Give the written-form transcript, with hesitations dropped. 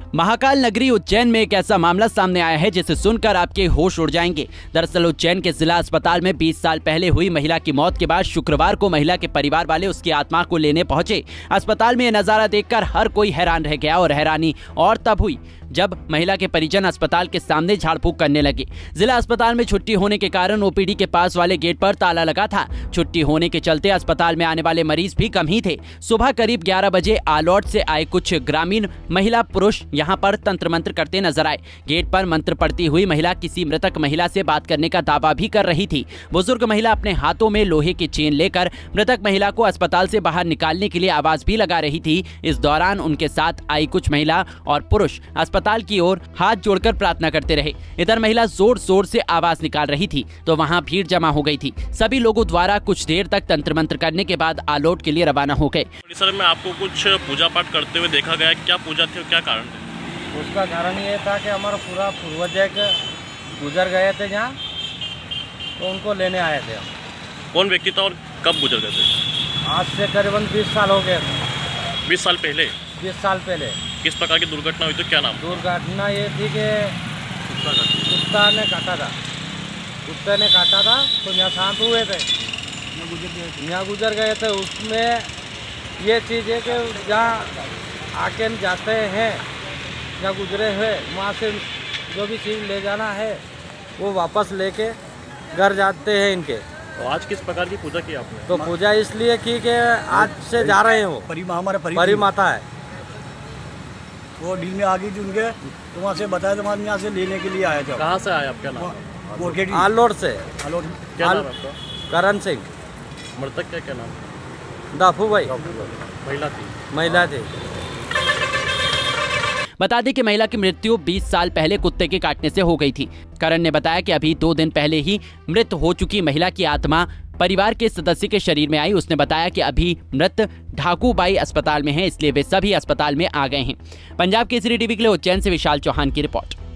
महाकाल नगरी उज्जैन में एक ऐसा मामला सामने आया है जिसे सुनकर आपके होश उड़ जाएंगे। दरअसल उज्जैन के जिला अस्पताल में 20 साल पहले हुई महिला की मौत के बाद शुक्रवार को महिला के परिवार वाले उसकी आत्मा को लेने पहुंचे। अस्पताल में यह नजारा देखकर हर कोई हैरान रह गया और हैरानी और तब हुई जब महिला के परिजन अस्पताल के सामने झाड़ फूक करने लगे। जिला अस्पताल में छुट्टी होने के कारण ओपीडी के पास वाले गेट पर ताला लगा था। छुट्टी होने के चलते अस्पताल में आने वाले मरीज भी कम ही थे। सुबह करीब 11 बजे आलौट से आए कुछ ग्रामीण महिला पुरुष यहां पर तंत्र मंत्र करते नजर आए। गेट पर मंत्र पढ़ती हुई महिला किसी मृतक महिला से बात करने का दावा भी कर रही थी। बुजुर्ग महिला अपने हाथों में लोहे की चेन लेकर मृतक महिला को अस्पताल से बाहर निकालने के लिए आवाज भी लगा रही थी। इस दौरान उनके साथ आई कुछ महिला और पुरुष अस्पताल की ओर हाथ जोड़कर प्रार्थना करते रहे। इधर महिला जोर जोर से आवाज निकाल रही थी तो वहां भीड़ जमा हो गई थी। सभी लोगों द्वारा कुछ देर तक तंत्र मंत्र करने के बाद आलौट के लिए रवाना हो गए। परिसर में आपको कुछ पूजा पाठ करते हुए देखा गया, क्या पूजा थी और क्या कारण थे? उसका कारण ये था कि हमारा पूरा पूर्वज गुजर गए थे जहाँ, तो उनको लेने आए थे हम। कौन व्यक्ति था और कब गुजर गए थे? आज से करीबन 20 साल हो गए थे। 20 साल पहले? 20 साल पहले। किस प्रकार की दुर्घटना हुई तो क्या नाम? दुर्घटना ये थी कि कुत्ता ने काटा था। कुत्ते ने काटा था तो यहाँ शांत हुए थे, यहाँ गुजर गए थे। उसमें ये चीज़ है कि जहाँ आके जाते हैं, जहाँ गुजरे हुए वहाँ से जो भी चीज़ ले जाना है वो वापस लेके घर जाते हैं इनके। तो आज किस प्रकार की पूजा की आपने? तो पूजा इसलिए की कि आज से जा रहे हैं वो परी माता है, वो डील में आ गई थी उनके, तो वहाँ से बताया तो हम यहाँ से लेने के लिए आए थे। कहाँ से आए आप? क्या नाम? आलौट से। आलौट। क्या नाम आपका? करण सिंह। मृतक क्या नाम? दाफू भाई। महिला थी। बता दें कि महिला की मृत्यु 20 साल पहले कुत्ते के काटने से हो गई थी। करण ने बताया कि अभी 2 दिन पहले ही मृत हो चुकी महिला की आत्मा परिवार के सदस्य के शरीर में आई। उसने बताया कि अभी मृत ढाकूबाई अस्पताल में है, इसलिए वे सभी अस्पताल में आ गए हैं। पंजाब केसरी टीवी के लिए उज्जैन से विशाल चौहान की रिपोर्ट।